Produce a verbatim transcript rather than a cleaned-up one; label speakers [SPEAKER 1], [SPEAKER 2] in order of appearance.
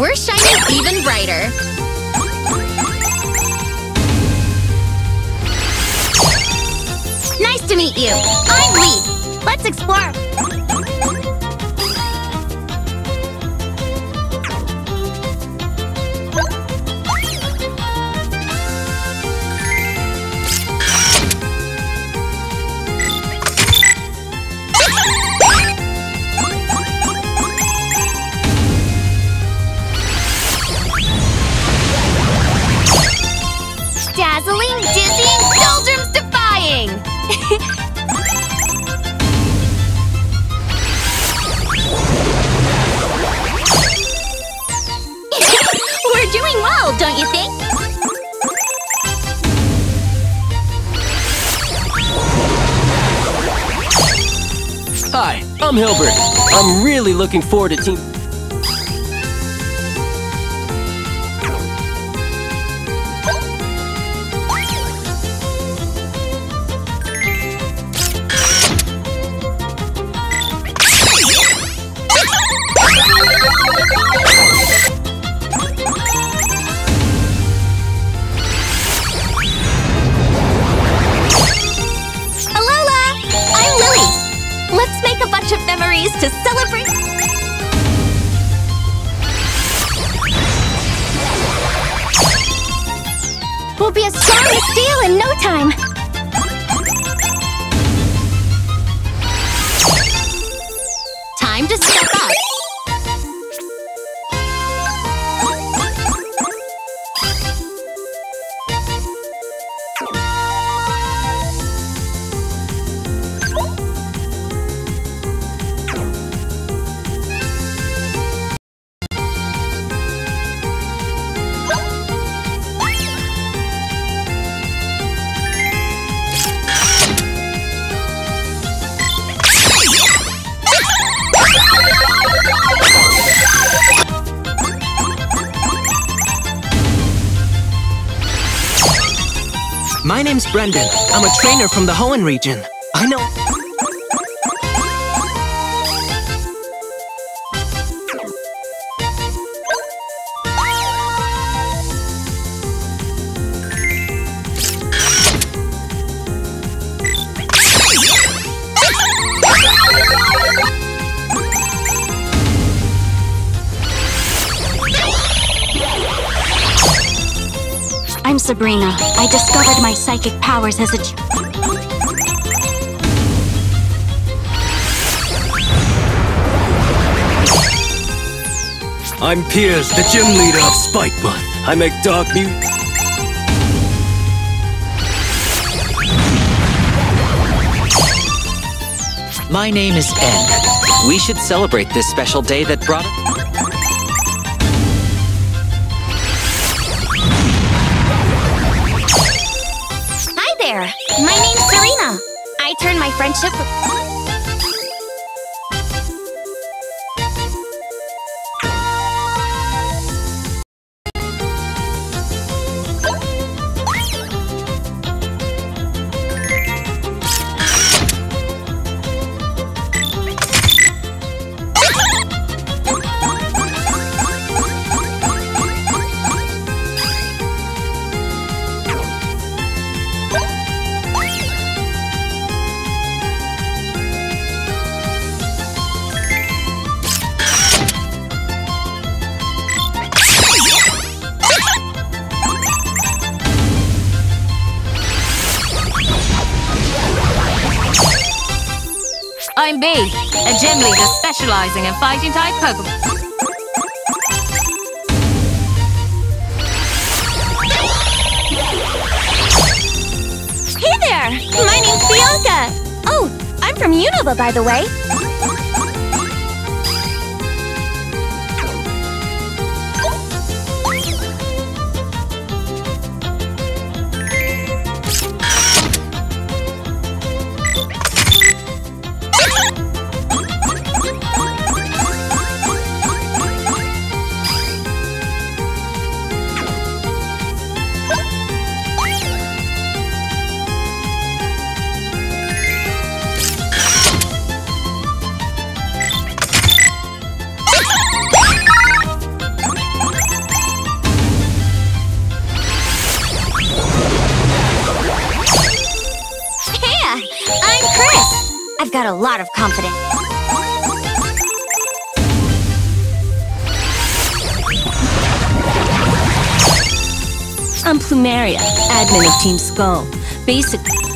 [SPEAKER 1] We're shining even brighter. Nice to meet you. I'm Lee. Let's explore. Dazzling, dizzying, doldrums defying! We're doing well, don't you think?
[SPEAKER 2] Hi, I'm Hilbert. I'm really looking forward to team...
[SPEAKER 1] To celebrate. We'll be as strong as steel in no time. Time to step up.
[SPEAKER 3] My name's Brendan. I'm a trainer from the Hoenn region. I know...
[SPEAKER 4] I'm Sabrina. I discovered my psychic powers as a ch-
[SPEAKER 2] I'm Piers, the gym leader of Spikemonth. I make dark music.
[SPEAKER 5] My name is N. We should celebrate this special day that brought us...
[SPEAKER 1] My name's Serena. I turn my friendship with...
[SPEAKER 6] I'm B, a gym leader specializing in fighting type Pokemon.
[SPEAKER 1] Hey there! My name's Bianca! Oh, I'm from Unova, by the way. I've got a lot of confidence.
[SPEAKER 7] I'm Plumeria, admin of Team Skull. Basically...